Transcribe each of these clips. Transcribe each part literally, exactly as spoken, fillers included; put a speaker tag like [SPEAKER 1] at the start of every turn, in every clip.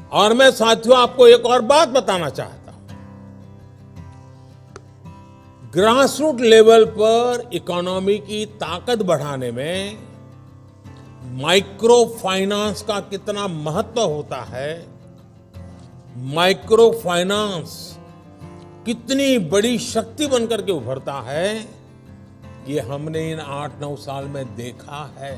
[SPEAKER 1] और मैं साथियों आपको एक और बात बताना चाहता हूं। ग्रास रूट लेवल पर इकोनॉमी की ताकत बढ़ाने में माइक्रो फाइनेंस का कितना महत्व होता है, माइक्रो फाइनेंस कितनी बड़ी शक्ति बनकर के उभरता है, ये हमने इन आठ नौ साल में देखा है।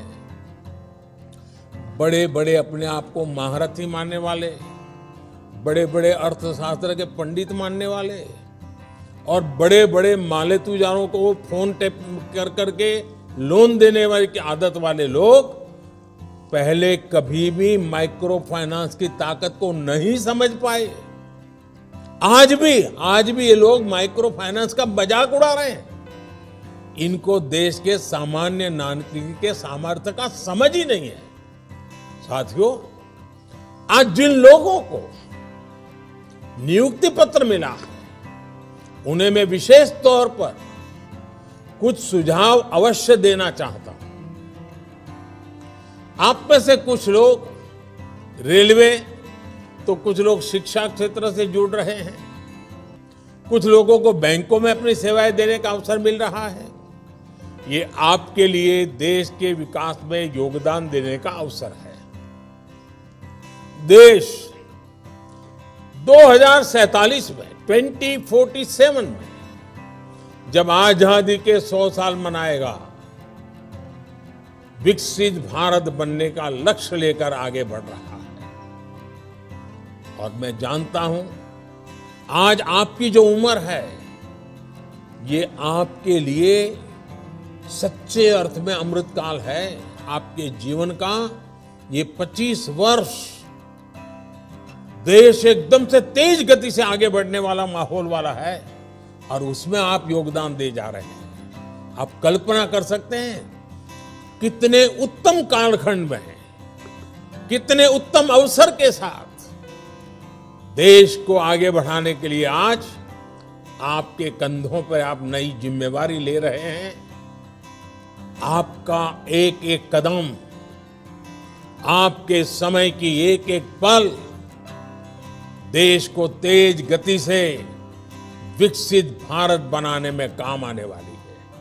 [SPEAKER 1] बड़े बड़े अपने आप को महारथी मानने वाले, बड़े बड़े अर्थशास्त्र के पंडित मानने वाले और बड़े बड़े मालेतुजारों को फोन टेप कर करके लोन देने वाली की आदत वाले लोग पहले कभी भी माइक्रो फाइनेंस की ताकत को नहीं समझ पाए। आज भी आज भी ये लोग माइक्रो फाइनेंस का मजाक उड़ा रहे हैं। इनको देश के सामान्य नागरिक के सामर्थ्य का समझ ही नहीं है। साथियों, आज जिन लोगों को नियुक्ति पत्र मिला है, उन्हें मैं विशेष तौर पर कुछ सुझाव अवश्य देना चाहता हूं। आप में से कुछ लोग रेलवे, तो कुछ लोग शिक्षा क्षेत्र से जुड़ रहे हैं, कुछ लोगों को बैंकों में अपनी सेवाएं देने का अवसर मिल रहा है। ये आपके लिए देश के विकास में योगदान देने का अवसर है। देश दो हज़ार सैंतालीस में ट्वेंटी फोर्टी सेवन में जब आजादी के सौ साल मनाएगा, विकसित भारत बनने का लक्ष्य लेकर आगे बढ़ रहा है। और मैं जानता हूं, आज आपकी जो उम्र है, ये आपके लिए सच्चे अर्थ में अमृतकाल है। आपके जीवन का ये पच्चीस वर्ष देश एकदम से तेज गति से आगे बढ़ने वाला माहौल वाला है और उसमें आप योगदान दे जा रहे हैं। आप कल्पना कर सकते हैं कितने उत्तम कालखंड में हैं, कितने उत्तम अवसर के साथ देश को आगे बढ़ाने के लिए आज आपके कंधों पर आप नई जिम्मेवारी ले रहे हैं। आपका एक एक कदम, आपके समय की एक एक पल देश को तेज गति से विकसित भारत बनाने में काम आने वाली है।